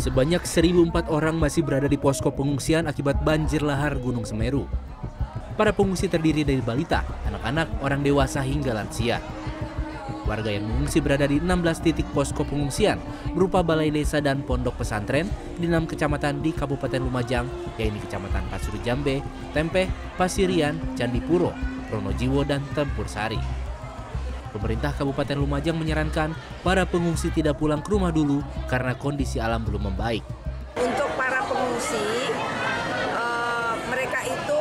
Sebanyak 1.004 orang masih berada di posko pengungsian akibat banjir lahar Gunung Semeru. Para pengungsi terdiri dari balita, anak-anak, orang dewasa hingga lansia. Warga yang mengungsi berada di 16 titik posko pengungsian berupa balai desa dan pondok pesantren di 6 kecamatan di Kabupaten Lumajang, yaitu Kecamatan Pasur Jambe, Tempeh, Pasirian, Candipuro, Pronojiwo, dan Tempur Sari. Pemerintah Kabupaten Lumajang menyarankan para pengungsi tidak pulang ke rumah dulu karena kondisi alam belum membaik. Untuk para pengungsi, mereka itu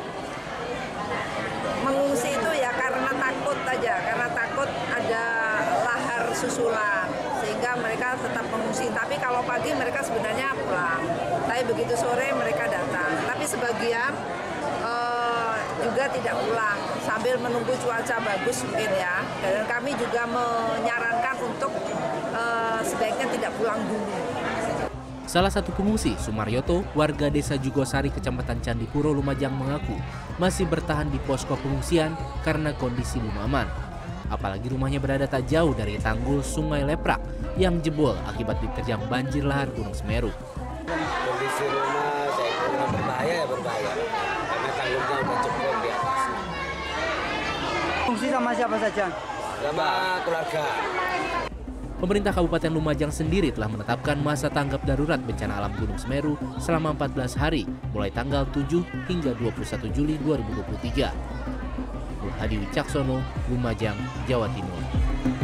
mengungsi itu ya karena takut aja, karena takut ada lahar susulan, sehingga mereka tetap mengungsi. Tapi kalau pagi mereka sebenarnya pulang, tapi begitu sore mereka datang. Tapi sebagian juga tidak pulang sambil menunggu cuaca bagus mungkin ya. Dan kami juga menyarankan untuk sebaiknya tidak pulang dulu. Salah satu pengungsi, Sumaryoto, warga desa Jugosari, Kecamatan Candipuro, Lumajang mengaku masih bertahan di posko pengungsian karena kondisi belum aman. Apalagi rumahnya berada tak jauh dari tanggul Sungai Leprak yang jebol akibat diterjang banjir lahar Gunung Semeru. Kondisi rumah saya kira berbahaya karena tanggulnya udah jebol di atas. Fungsi sama siapa saja? Sama keluarga. Pemerintah Kabupaten Lumajang sendiri telah menetapkan masa tanggap darurat bencana alam Gunung Semeru selama 14 hari, mulai tanggal 7 hingga 21 Juli 2023. Nur Hadi Wicaksono, Lumajang, Jawa Timur.